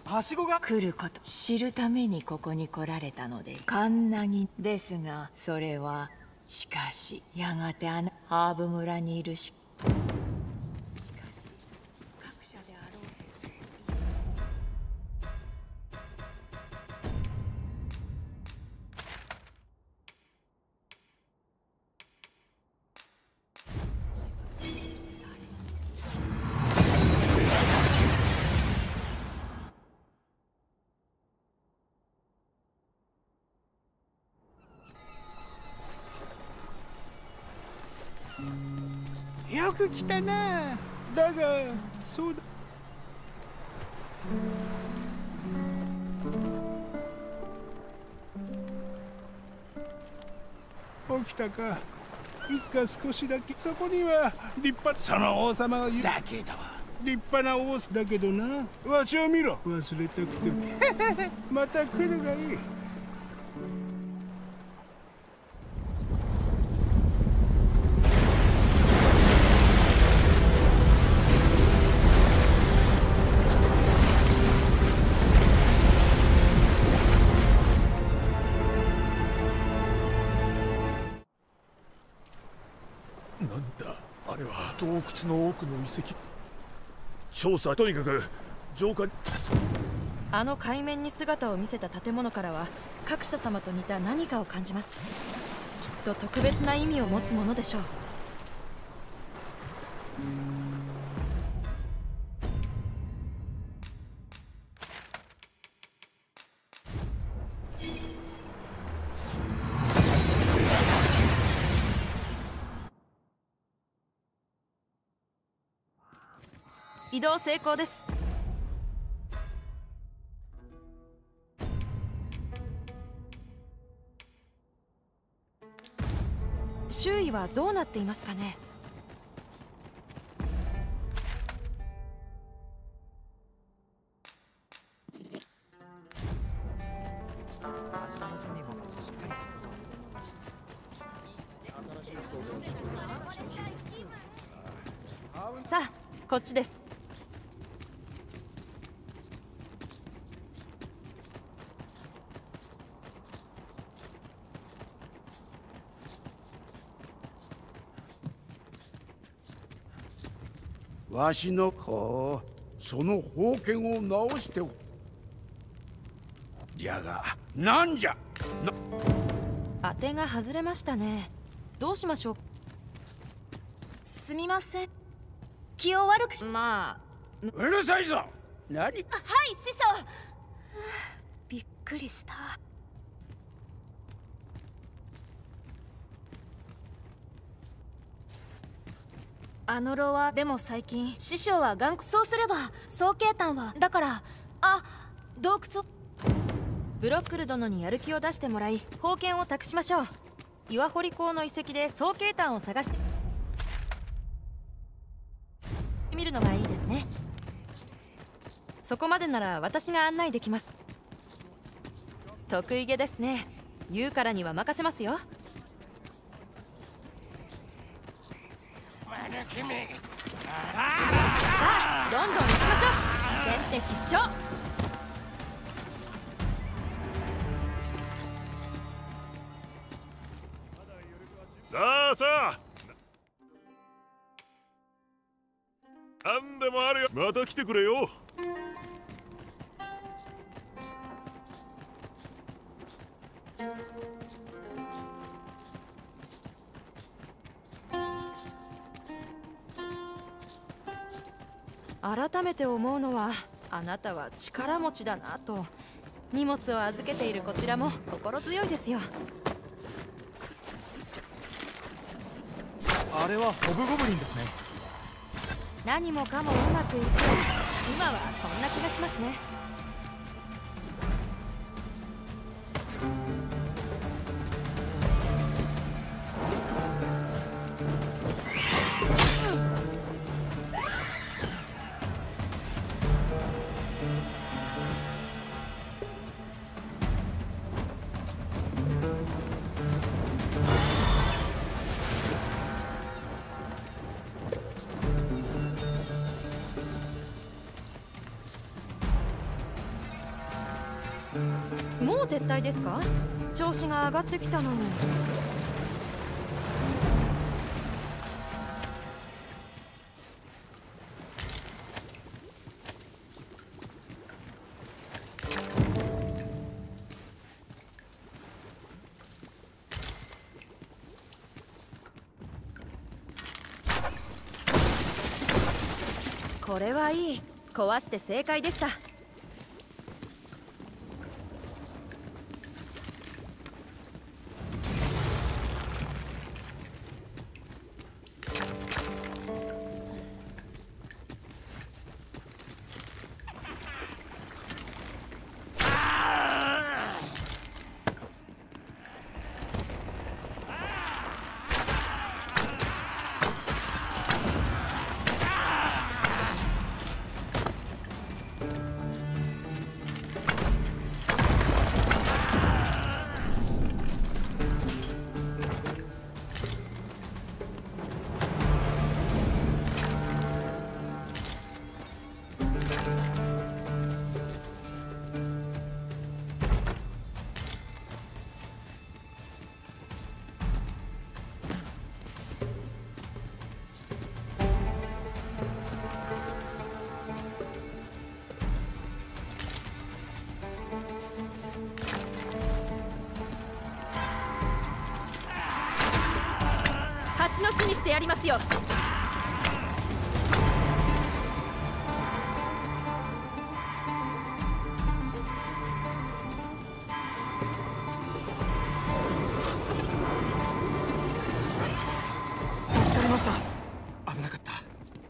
はしごが来ること知るためにここに来られたのでカンナギですが、それはしかしやがてハーブ村にいるしかし各社であろうよく来たな。だがそうだ。起きたか。いつか少しだけそこには立派その王様を言うだけど立派な王だけどな。わしを見ろ。忘れたくてもまた来るがいい。 なんだあれは。洞窟の奥の遺跡。調査とにかく浄化。 あの海面に姿を見せた建物からは各社様と似た何かを感じます。きっと特別な意味を持つものでしょう。移動成功です。周囲はどうなっていますかね。さあ、こっちです。 わしのその宝剣を直しておじゃがなんじゃ当てが外れましたね。どうしましょう。 すみません、気を悪くしまあうるさいぞ。何。 はい師匠。びっくりした。あの炉はでも最近師匠はそうすれば総警官はだから洞窟をブロックル殿にやる気を出してもらい宝剣を託しましょう。岩堀港の遺跡で総警官を探してみるのがいいですね。そこまでなら私が案内できます。得意げですね。言うからには任せますよ。さあ、どんどん行きましょう。先手必勝。 さあさあ、なんでもあるよ。また来てくれよ。 改めて思うのはあなたは力持ちだなと。荷物を預けているこちらも心強いですよ。 あれはホブゴブリンですね。 何もかもうまくいく。今はそんな気がしますね。 う撤退ですか？調子が上がってきたのに。これはいい。壊して正解でした。蜂の巣にしてやりますよ。 助かりました。危なかった。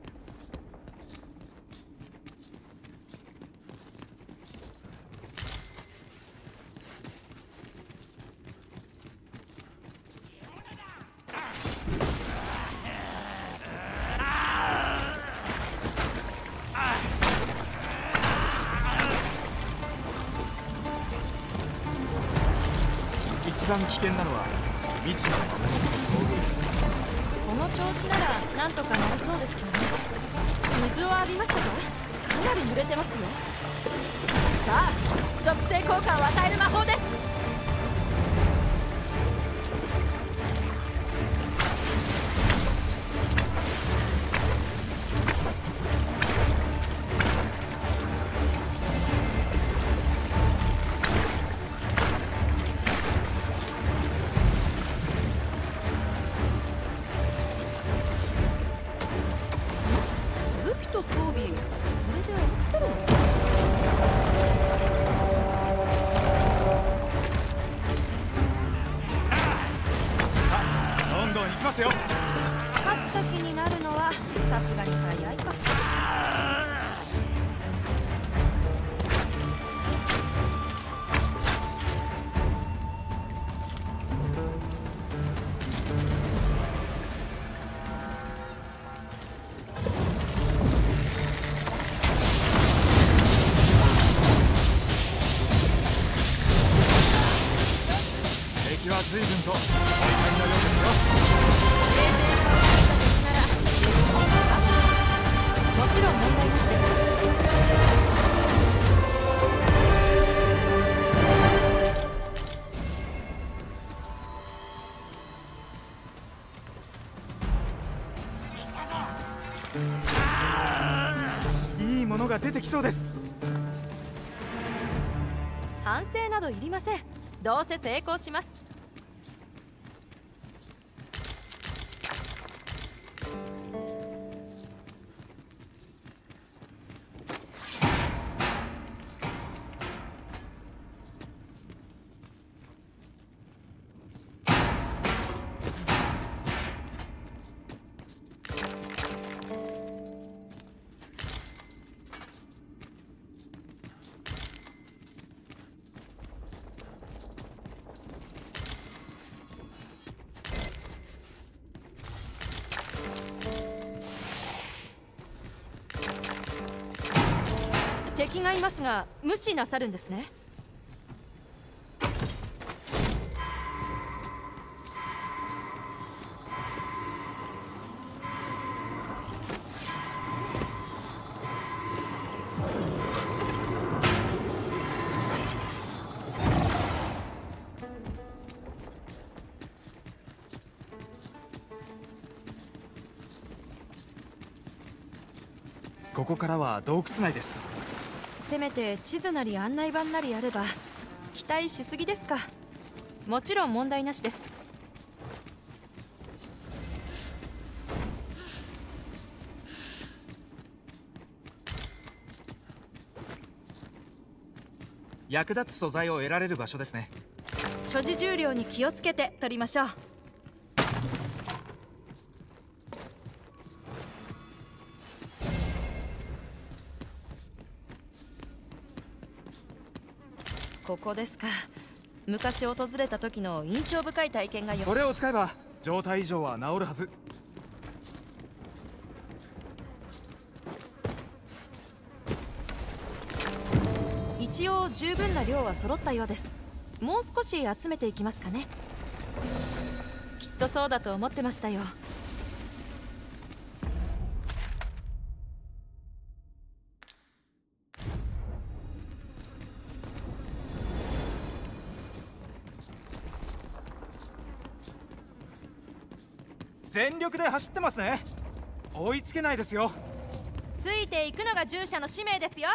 一番危険なのは未知の魔物との遭遇です。 この調子ならなんとかなりそうですけどね。水を浴びましたか？かなり濡れてますよ。さあ、属性効果を与える魔法です。武器と装備、これで合ってるの？ さあ、どんどん行きますよ。 勝った気になるのはさすがに早いか。 敵は随分と大会のようですよ。 冷静さを持った敵なら撃ちますか？もちろん問題なしです。 いいものが出てきそうです。 反省などいりません。どうせ成功します。敵がいますが無視なさるんですね。 ここからは洞窟内です。 せめて地図なり案内板なりあれば。期待しすぎですか。もちろん問題なしです。 役立つ素材を得られる場所ですね。 所持重量に気をつけて取りましょう。ここですか。昔訪れた時の印象深い体験がこれを使えば状態異常は治るはず。 一応十分な量は揃ったようです。もう少し集めていきますかね。きっとそうだと思ってましたよ。 全力で走ってますね。追いつけないですよ。 ついていくのが従者の使命ですよ。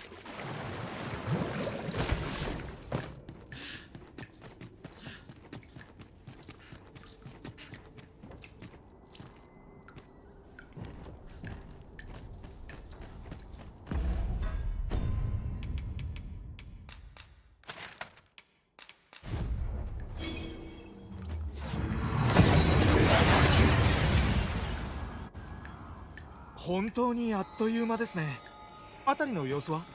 本当にあっという間ですね。辺りの様子は？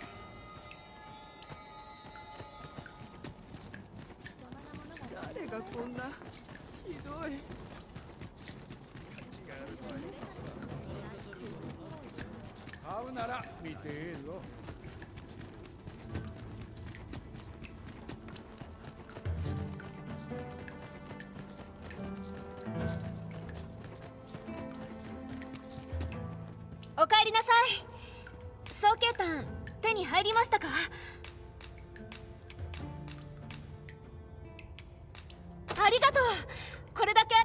誰がこんなひどい。買うなら見てええぞ。 おかえりなさい。双形炭手に入りましたか？ありがとう。これだけ。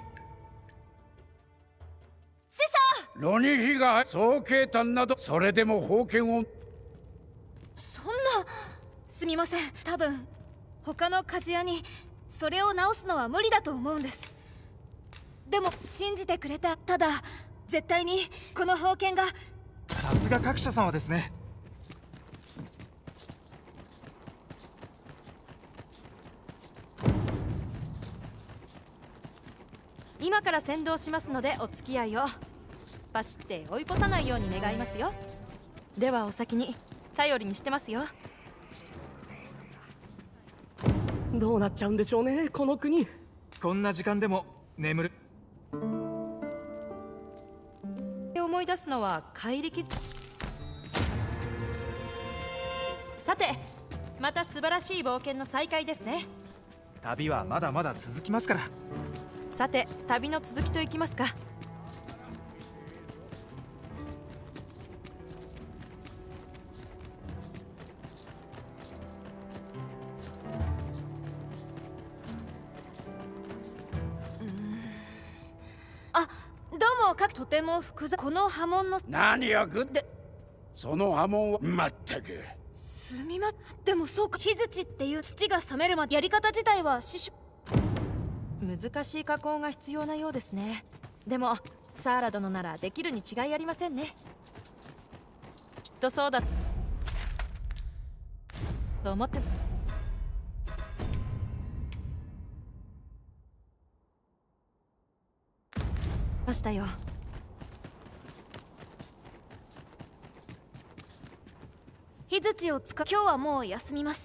師匠。 ロニヒが双形炭など、それでも宝剣を。 そんな。すみません。多分他の鍛冶屋にそれを直すのは無理だと思うんです。でも信じてくれた。ただ絶対にこの宝剣が。 さすが各社様ですね。 今から先導しますのでお付き合いを。突っ走って追い越さないように願いますよ。ではお先に。頼りにしてますよ。 どうなっちゃうんでしょうね、この国。 こんな時間でも眠る。 思い出すのは怪力。さて、また素晴らしい冒険の再開ですね。 旅はまだまだ続きますから。 さて、旅の続きといきますか。 あ、どうも。とても複雑。この波紋の。 何よグッで。その波紋はまったく。 すみま。でもそうか。火槌っていう土が冷めるまで。やり方自体は師匠。 難しい加工が必要なようですね。でもサーラ殿ならできるに違いありませんね。きっとそうだと思ってましたよ。 火槌を使う。今日はもう休みます。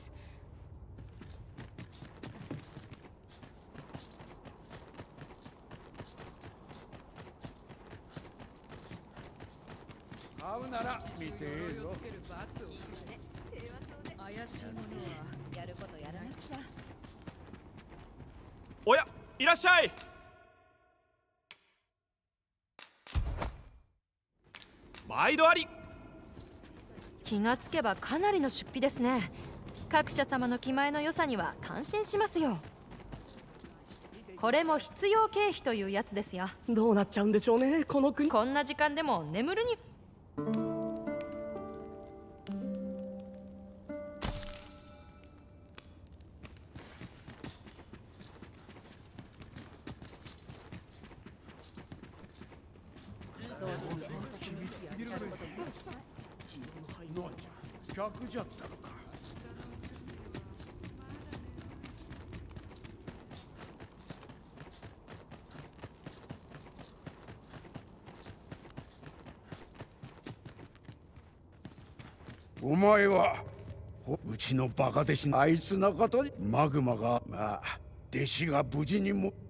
買うなら見てええぞ。 怪しいものはやることやらなくちゃ。 おや、いらっしゃい。毎度あり。 気がつけばかなりの出費ですね。各社様の気前の良さには感心しますよ。これも必要経費というやつですよ。 どうなっちゃうんでしょうね、この国。 こんな時間でも眠るに。 客じゃったのか。お前はうちのバカ弟子あいつのことにマグマがまあ弟子が無事にも。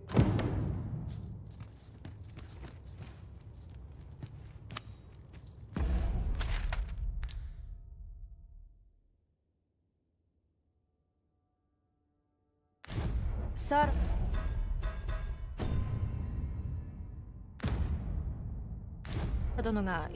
サラ殿が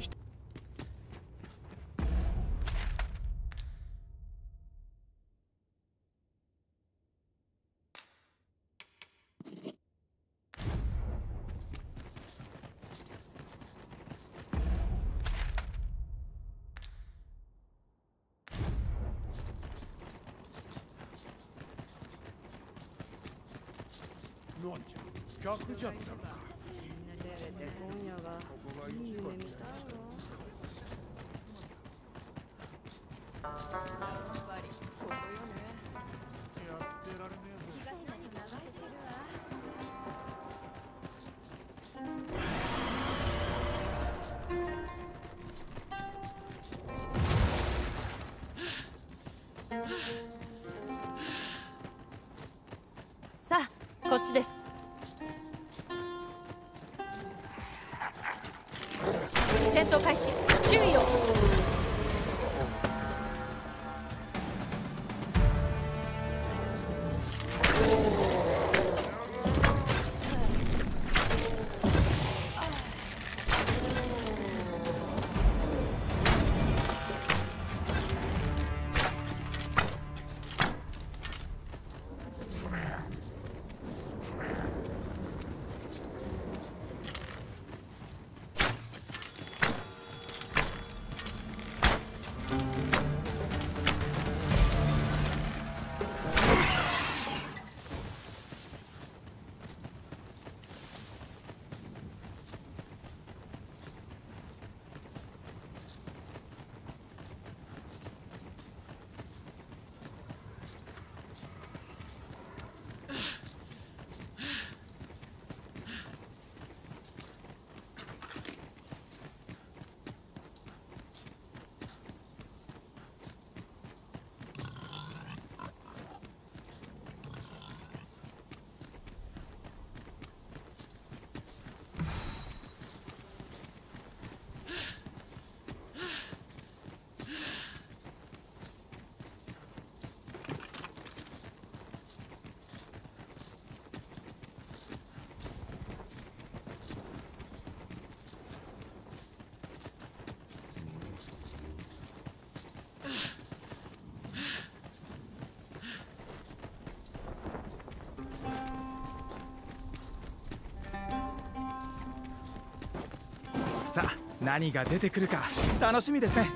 なんじゃ客じゃったのか。 せめて今夜はいい夢見たいわ。やっぱりここよね。 やってられねえぞ。 さあこっちです。戦闘開始。注意を。 さあ何が出てくるか楽しみですね。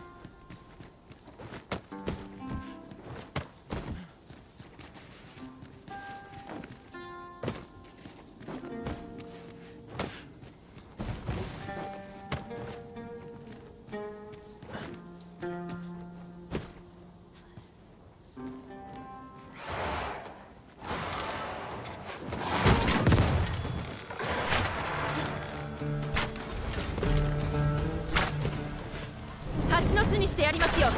蜂の巣にしてやりますよ。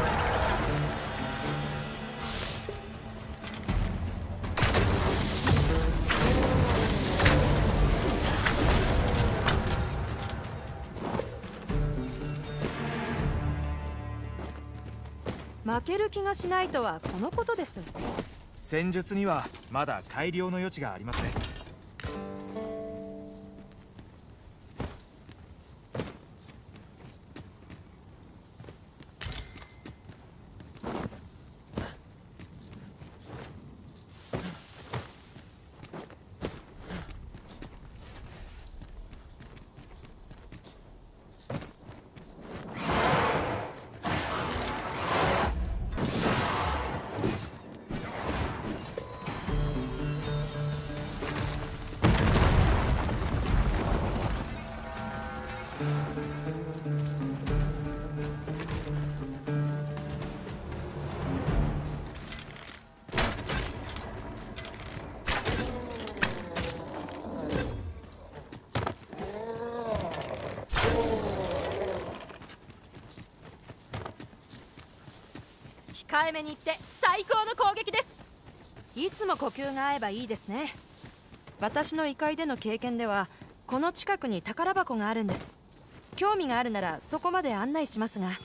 負ける気がしないとはこのことです。 戦術にはまだ改良の余地がありますね。 控えめに言って最高の攻撃です。いつも呼吸が合えばいいですね。私の異界での経験ではこの近くに宝箱があるんです。興味があるならそこまで案内しますが。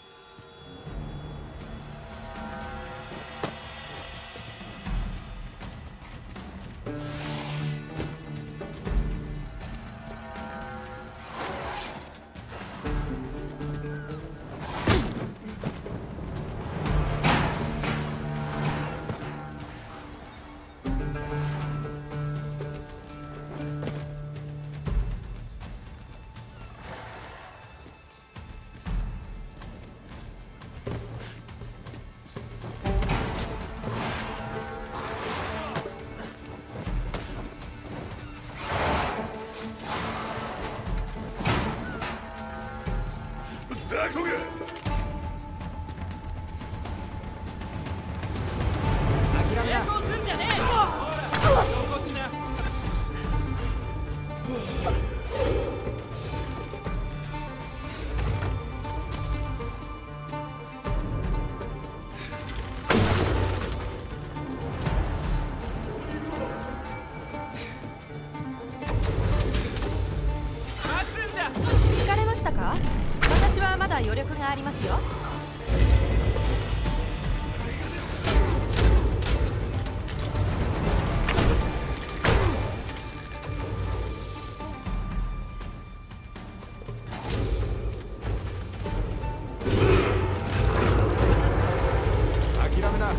雑魚が抵抗すんじゃねえよ。ほら起こしな。待つんだ。 疲れましたか？私はまだ余力がありますよ。 諦めな。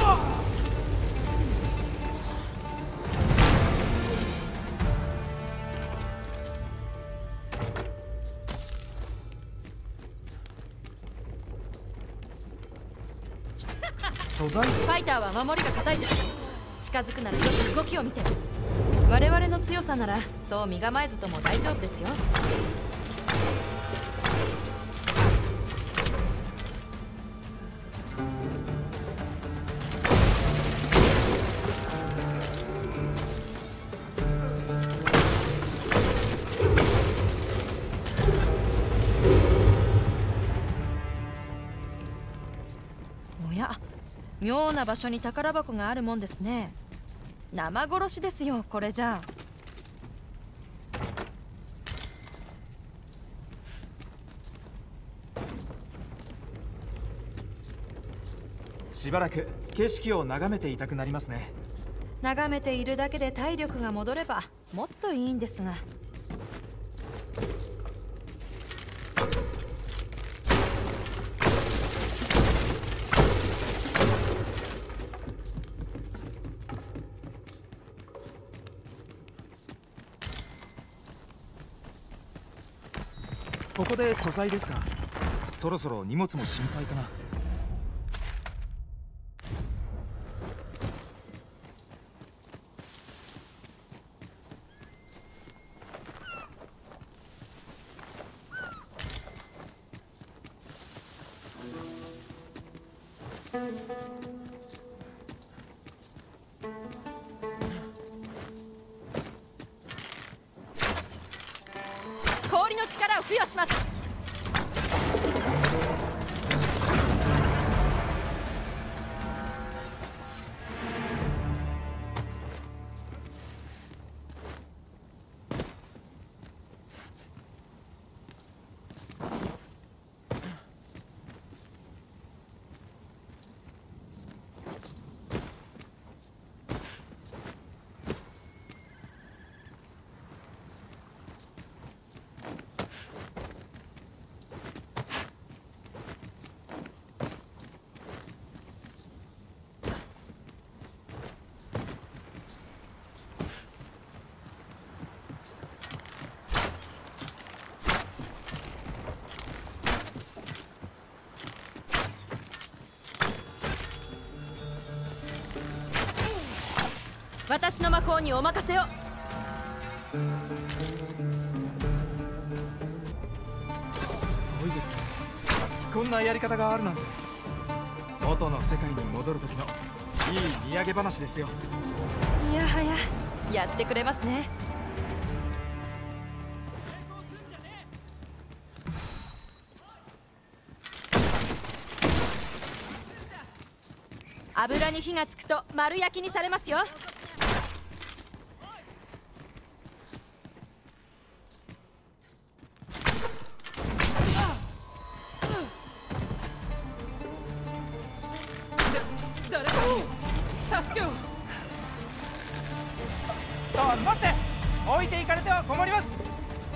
素材？ ファイターは守りが固いです。近づくならよく動きを見て。我々の強さならそう身構えずとも大丈夫ですよ。おや、妙な場所に宝箱があるもんですね。生殺しですよ、これじゃあ。 しばらく景色を眺めていたくなりますね。 眺めているだけで体力が戻ればもっといいんですが。 ここで素材ですか。そろそろ荷物も心配かな。 氷の力を付与します。私の魔法にお任せを。 すごいですね。こんなやり方があるなんて。元の世界に戻る時のいい土産話ですよ。 いやはや、やってくれますね。 油に火がつくと丸焼きにされますよ。 誰か助けを。 待って、置いていかれては困ります。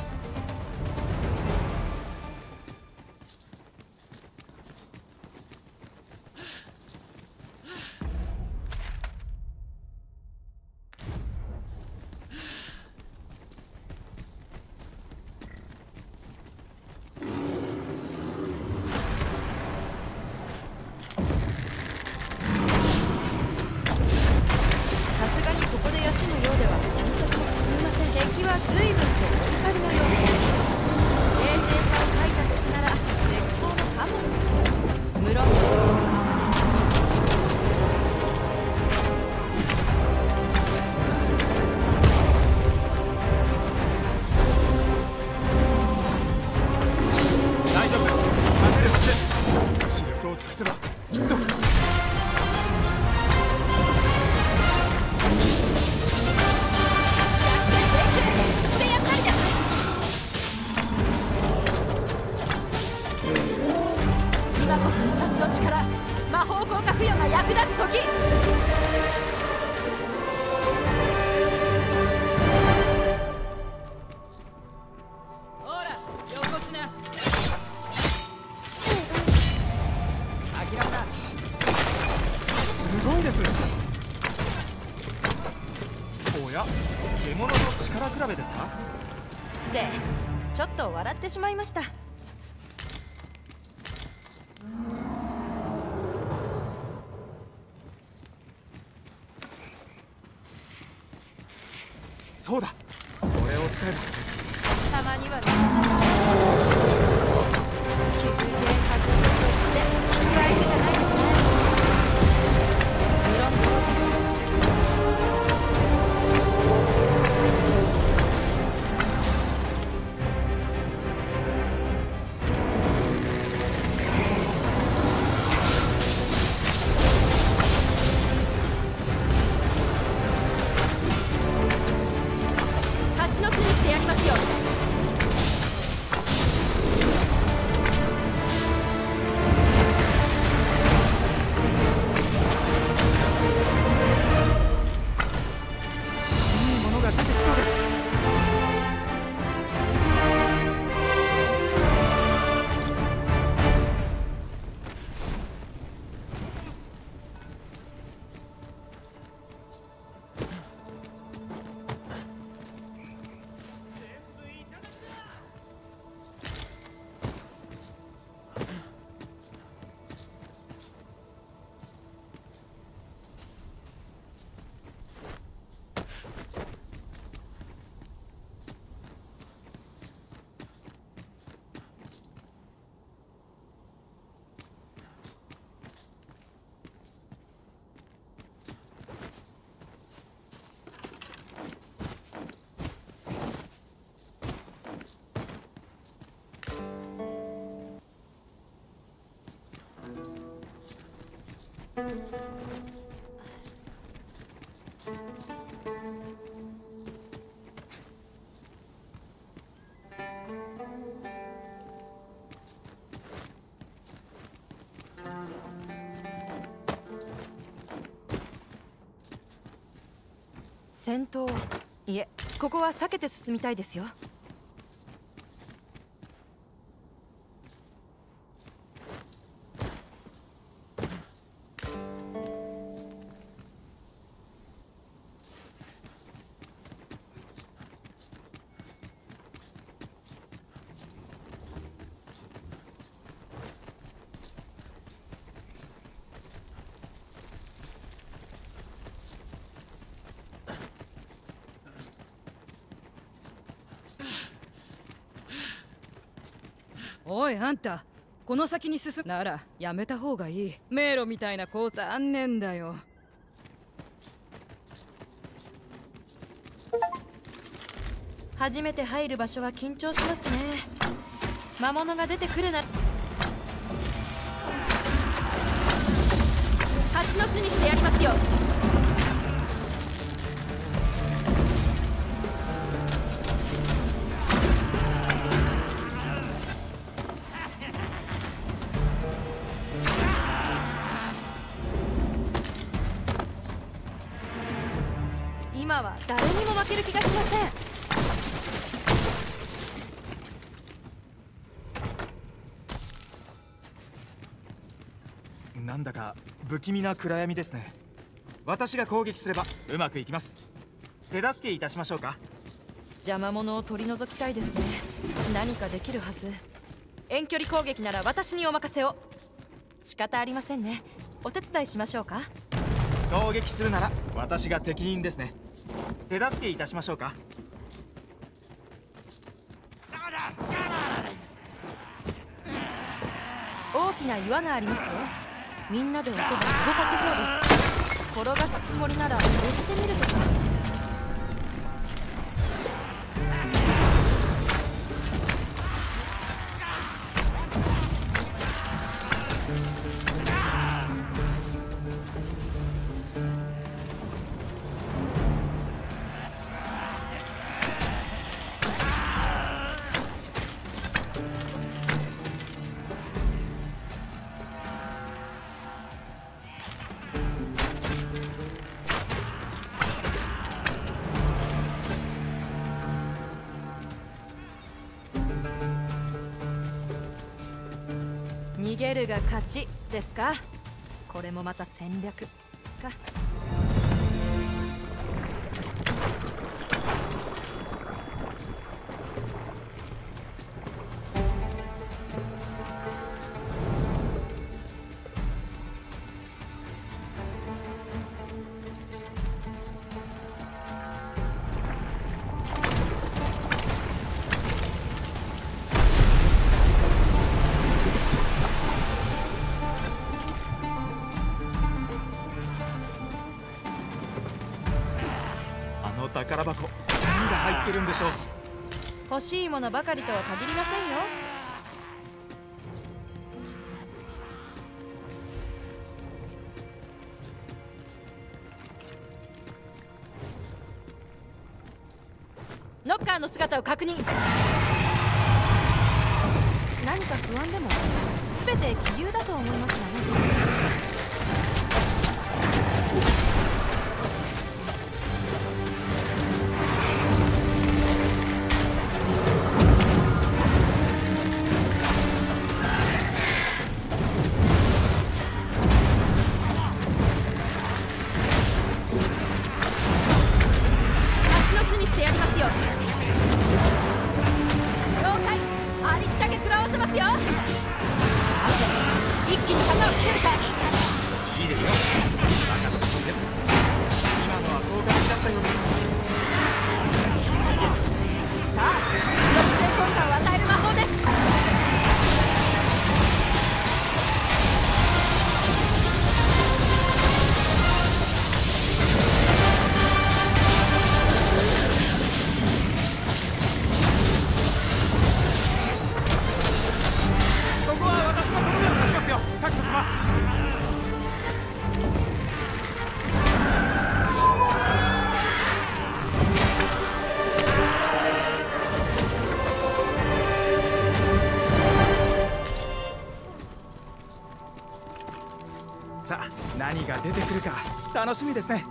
魔法効果付与が役立つ時。 ほら、よこしな。諦めた。 すごいです。おや、獣の力比べですか？ 失礼。ちょっと笑ってしまいました。 そうだ、これを使えばたまには気分でさせるとって引く相手じゃないですね。無論そうです。蜂の巣にしてやりますよ。 いいものが出てきそうです。 戦闘、いえ、ここは避けて進みたいですよ。 おいあんた、この先に進むならやめた方がいい。迷路みたいなコース残念だよ。 初めて入る場所は緊張しますね。魔物が出てくるな。蜂蜂の巣にしてやりますよ。今は誰にも負ける気がしません。 なんだか不気味な暗闇ですね。私が攻撃すればうまくいきます。手助けいたしましょうか。 邪魔者を取り除きたいですね。何かできるはず。遠距離攻撃なら私にお任せを。仕方ありませんね。お手伝いしましょうか。 攻撃するなら私が適任ですね。手助けいたしましょうか。 大きな岩がありますよ。みんなで押せば動かせそうです。転がすつもりなら押してみるとか。逃げるが勝ちですか。これもまた戦略か。 宝箱、何が入ってるんでしょう。 欲しいものばかりとは限りませんよ。ノッカーの姿を確認。何か不安でも全て気流だと思いますがね。 さあ、何が出てくるか楽しみですね。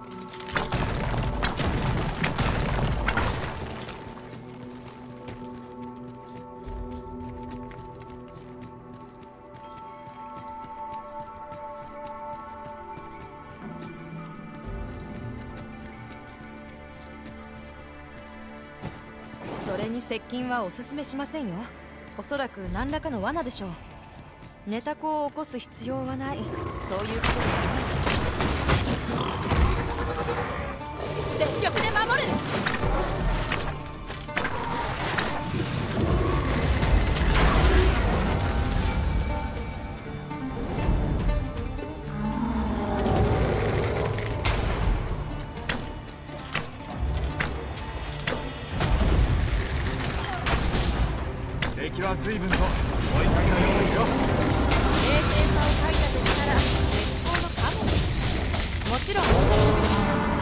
それに接近はおすすめしませんよ。おそらく何らかの罠でしょう。寝た子を起こす必要はない、そういうことですね。全力で守る。 敵は随分と追いかけのようですよ。 冷静さを書いた時なら絶好のカモです。 もちろん問題なしです。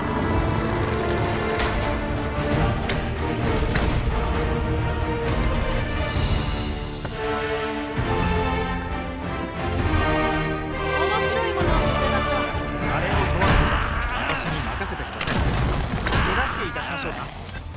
面白いものを見せましょう。 あれを壊すのは私に任せてください。手助けいたしましょうか。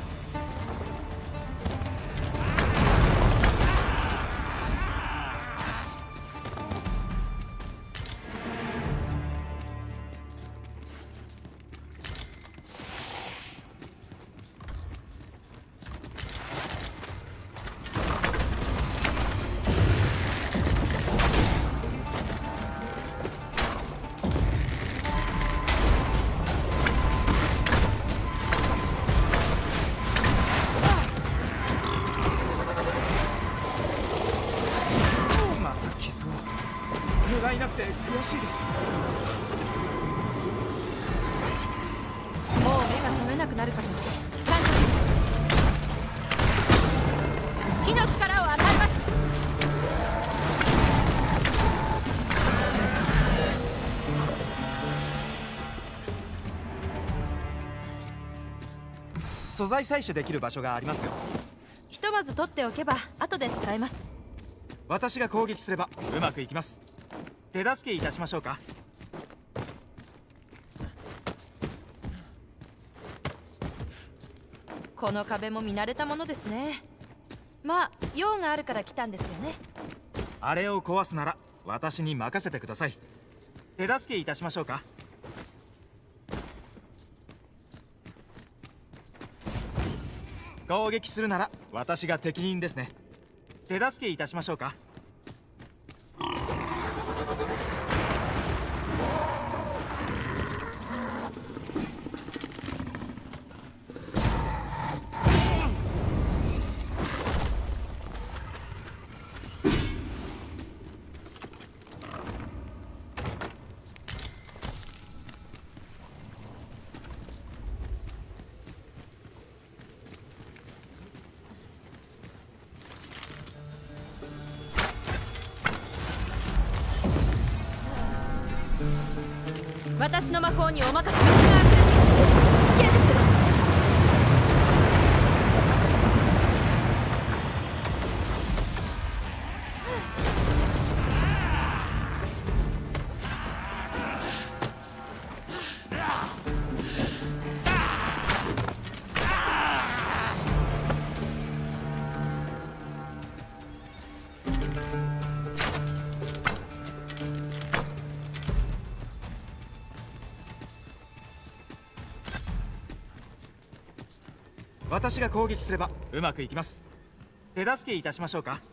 いなくて悔しいです。 もう目が覚めなくなるかと感謝します。火の力を与えます。 素材採取できる場所がありますよ。 ひとまず取っておけば後で使えます。 私が攻撃すればうまくいきます。手助けいたしましょうか。 この壁も見慣れたものですね。まあ用があるから来たんですよね。 あれを壊すなら私に任せてください。手助けいたしましょうか。攻撃するなら私が適任ですね。手助けいたしましょうか。 私の魔法にお任せがある。危険です。 私が攻撃すればうまくいきます。手助けいたしましょうか。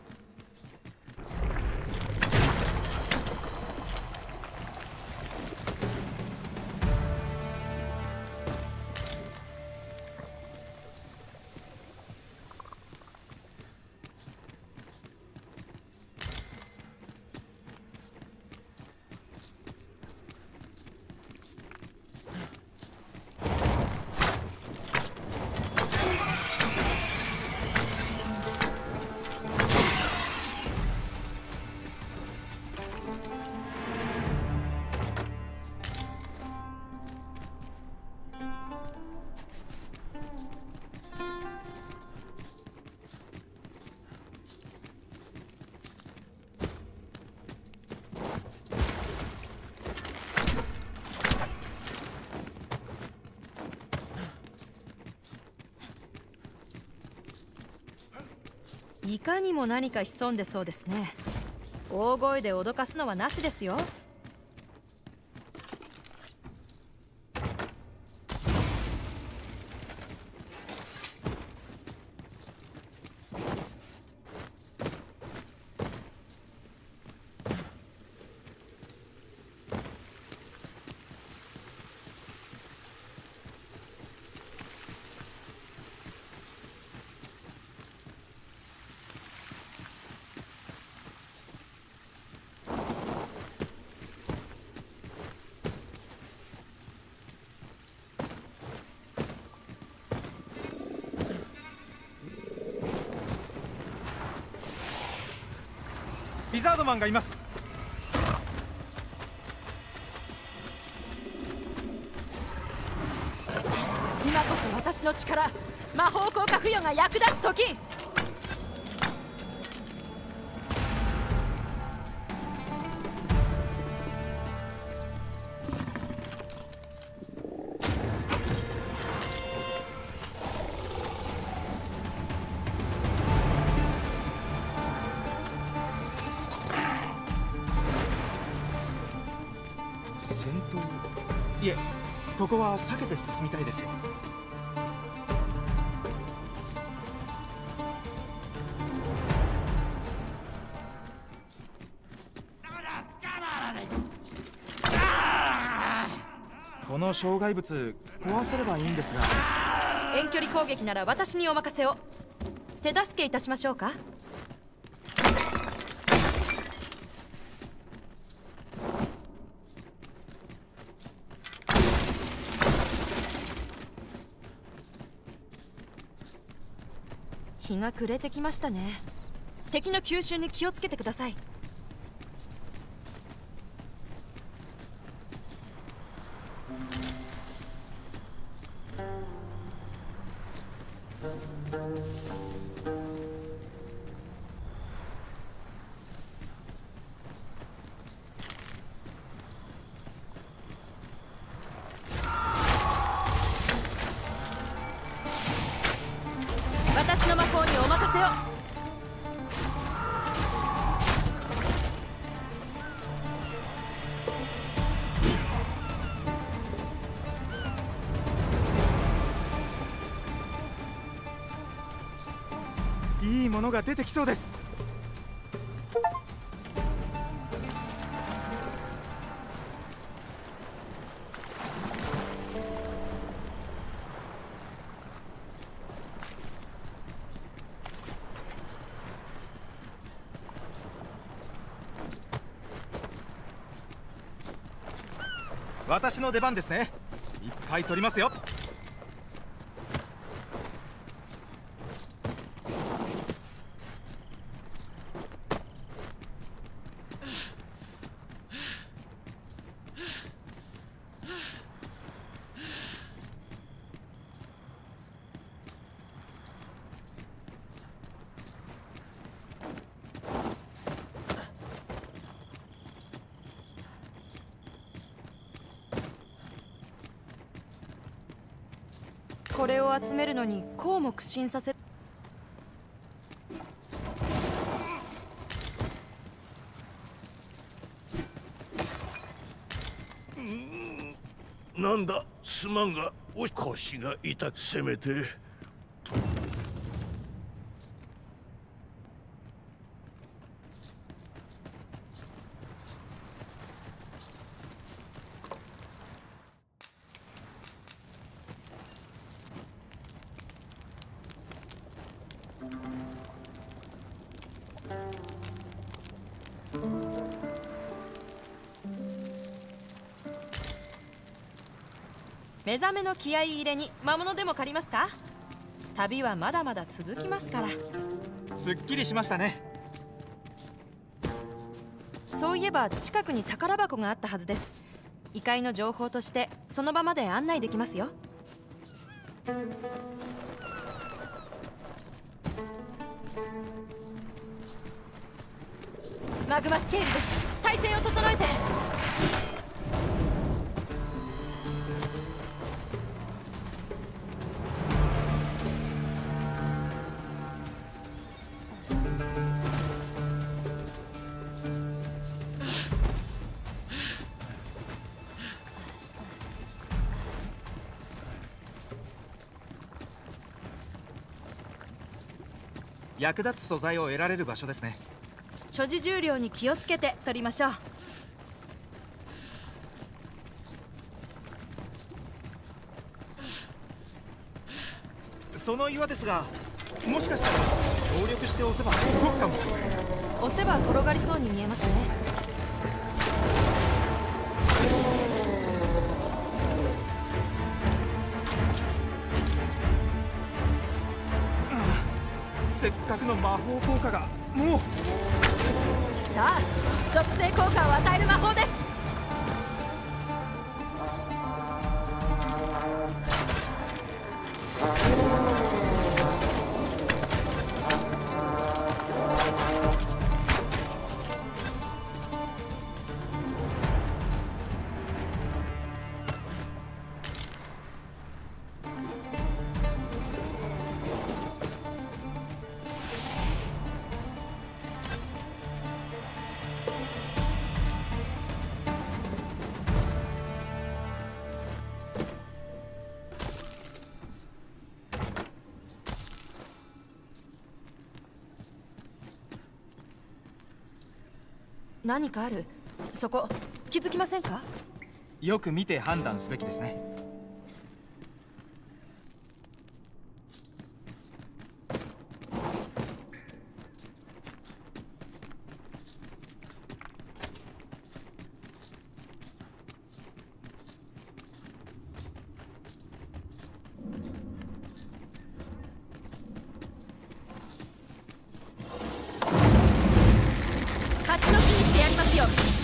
いかにも何か潜んでそうですね。大声で脅かすのはなしですよ。リザードマンがいます。 私の力、魔法効果付与が役立つ時。 戦闘？いえ、ここは避けて進みたいですよ。この障害物壊せればいいんですが。 遠距離攻撃なら私にお任せを。手助けいたしましょうか。日が暮れてきましたね。敵の急襲に気をつけてください。私の魔法にお任せを。 いいものが出てきそうです。私の出番ですね。いっぱい取りますよ。 これを集めるのにこうも苦心させ。 なんだ、すまんが腰が痛く、せめて。 目覚めの気合い入れに魔物でも借りますか。旅はまだまだ続きますから。 すっきりしましたね。 そういえば近くに宝箱があったはずです。異界の情報としてその場まで案内できますよ。マグマスケールです。体勢を整えて。 役立つ素材を得られる場所ですね。 所持重量に気をつけて取りましょう。 その岩ですが、もしかしたら協力して押せば動くかも。 押せば転がりそうに見えますね。 せっかくの魔法効果がもう。 さあ、属性効果を与える魔法です。 何かある。そこ気づきませんか？ よく見て判断すべきですね。 勝ちの日にしてやりますよ。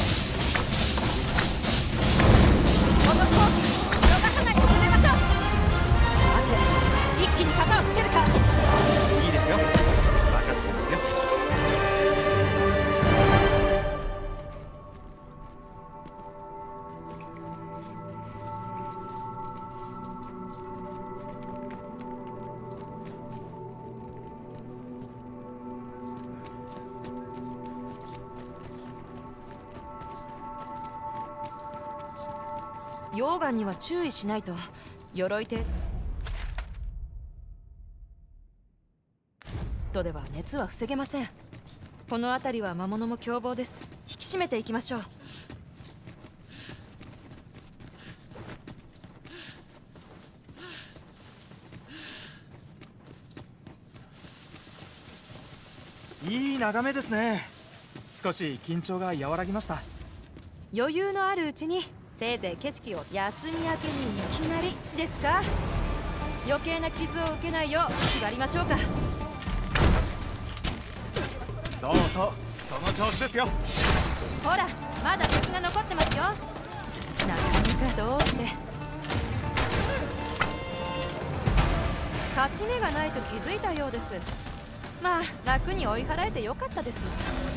この攻撃逃さないで進めましょう。さて、一気に型をつけるか。 いいですよ。分かっていますよ。 溶岩には注意しないと。鎧手とでは熱は防げません。この辺りは魔物も凶暴です。引き締めていきましょう。 いい眺めですね。少し緊張が和らぎました。 余裕のあるうちにせいぜい景色を休み明けにいきなりですか。余計な傷を受けないよう縛りましょうか。 そうそう、その調子ですよ。 ほら、まだ敵が残ってますよ。なかなかどうして。勝ち目がないと気づいたようです。まあ楽に追い払えてよかったです。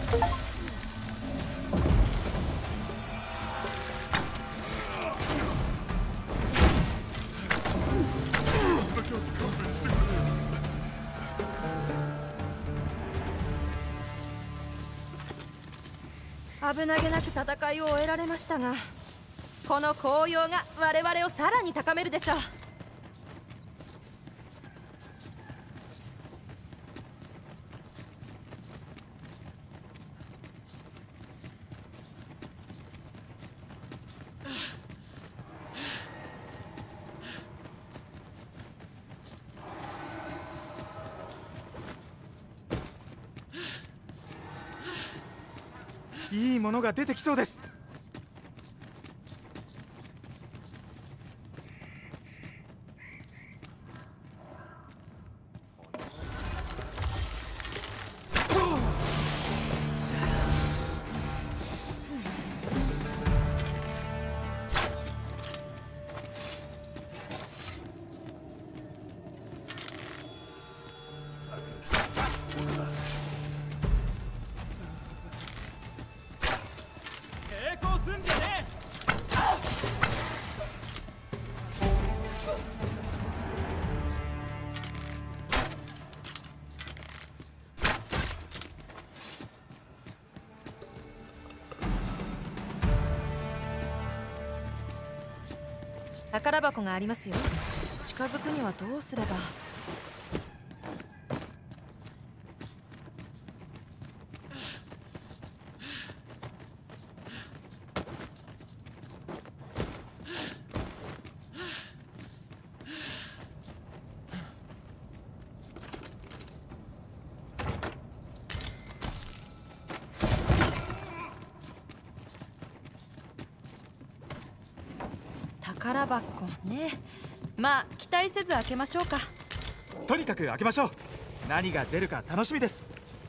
危なげなく戦いを終えられましたが、この紅葉が我々をさらに高めるでしょう。 いいものが出てきそうです。 宝箱がありますよ。近づくにはどうすれば。宝箱ね。まあ期待せず開けましょうか。 とにかく開けましょう。何が出るか楽しみです。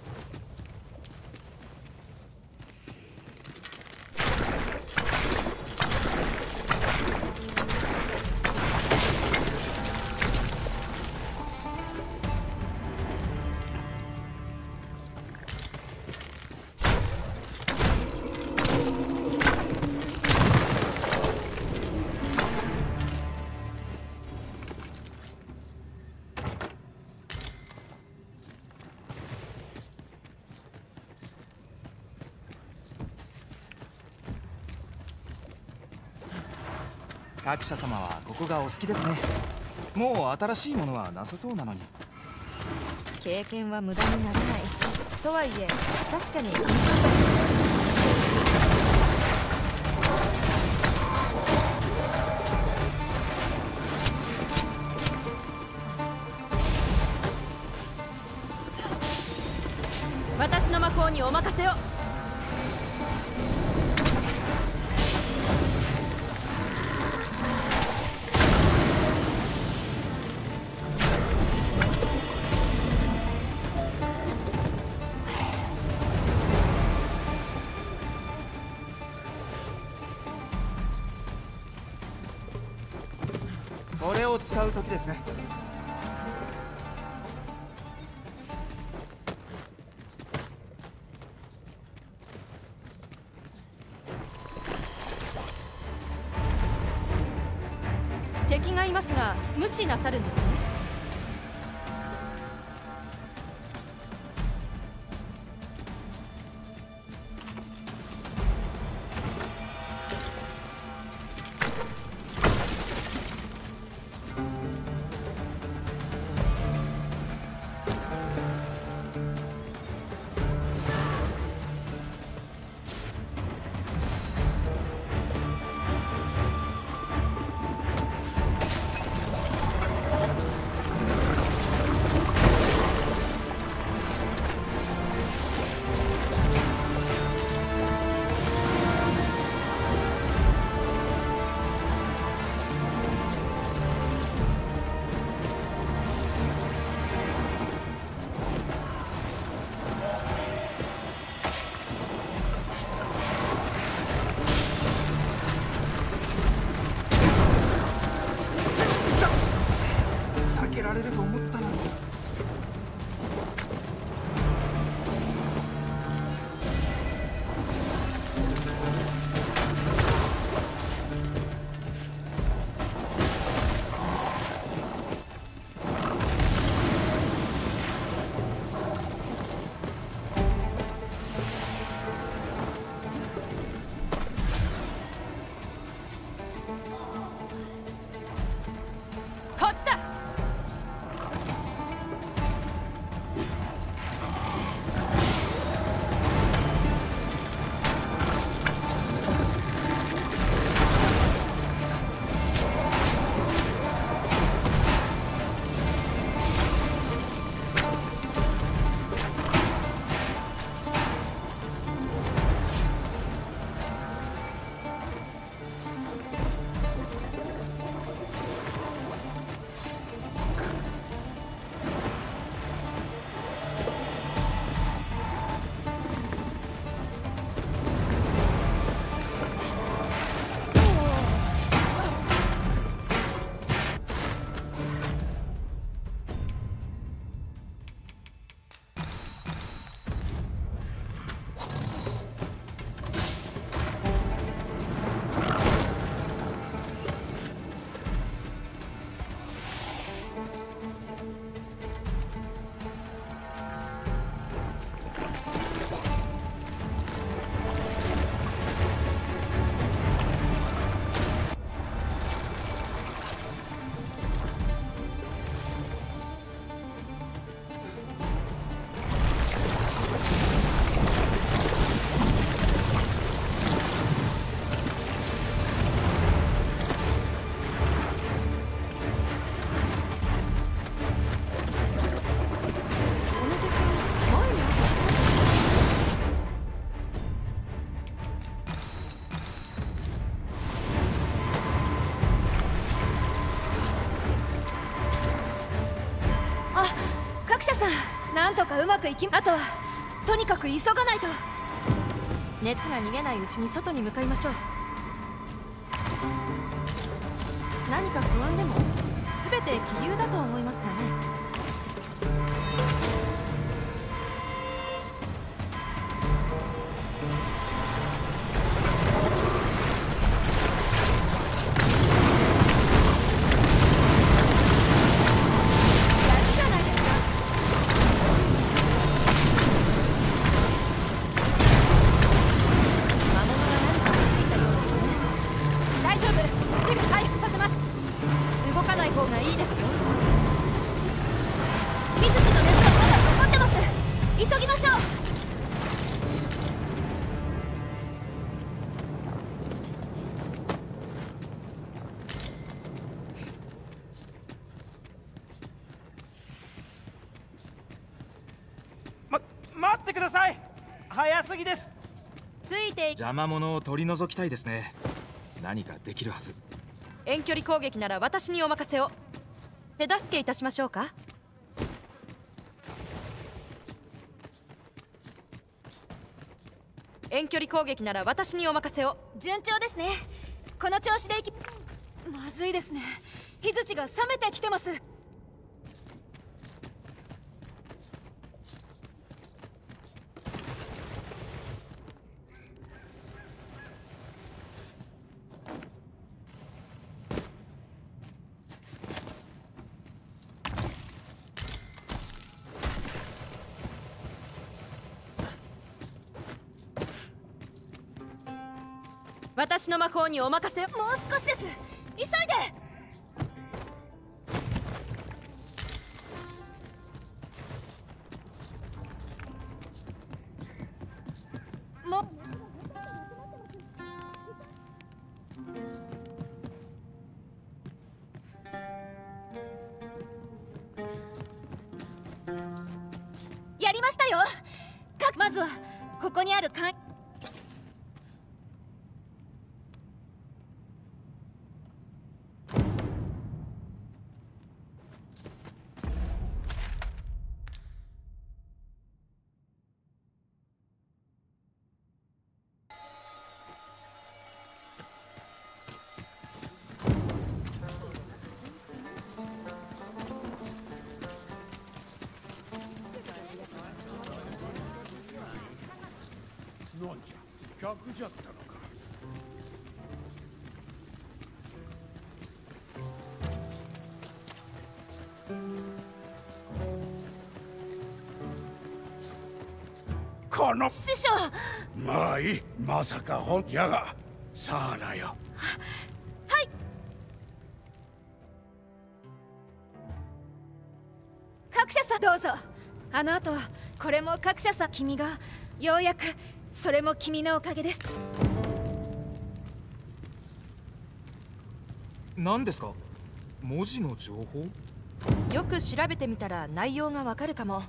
各社様はここがお好きですね。もう新しいものはなさそうなのに。 経験は無駄にならないとはいえ、確かに私の魔法にお任せを。 これを使う時ですね。 敵がいますが無視なさるんですね。避けられると思ったのに。 こっちだ。 各社さん、なんとかうまくいき、あとはとにかく急がないと。 熱が逃げないうちに外に向かいましょう。何か不安でも全て杞憂だと思いますがね。動かない方がいいですよ。 待ってください。早すぎです。 ついて邪魔者を取り除きたいですね。何かできるはず。 遠距離攻撃なら私にお任せを。手助けいたしましょうか。遠距離攻撃なら私にお任せを。 順調ですね。この調子でいきまずいですね。火槌が冷めてきてます。 私の魔法にお任せを。 もう少しです。急いで。もうやりましたよ。まずはここにあるなんじゃ、客じゃったのか。この師匠。 まあいい。まさかやがさあなよ。 はい。各社さんどうぞ。あの後これも各社さん。君がようやく。それも君のおかげです。 何ですか？文字の情報？ よく調べてみたら内容がわかるかも。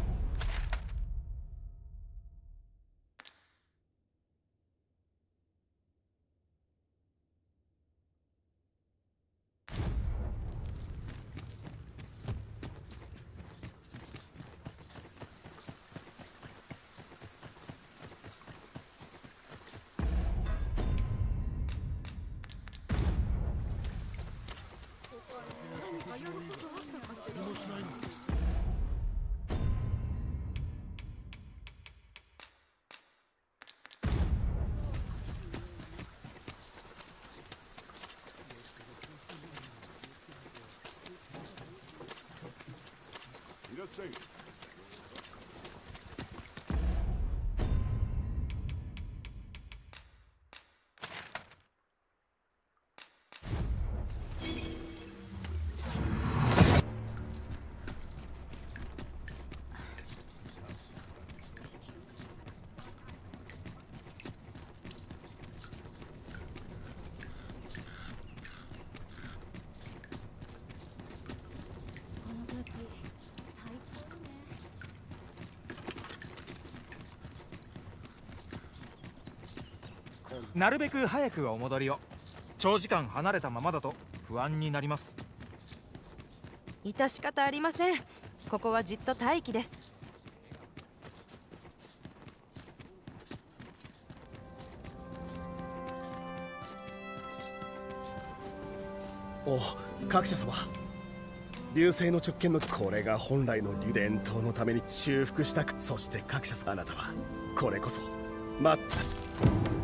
なるべく早くお戻りを。長時間離れたままだと不安になります。 致し方ありません。ここはじっと待機です。 お、各社様。流星の直径のこれが本来の伝統のために修復した。そして各社様、あなたはこれこそ待った。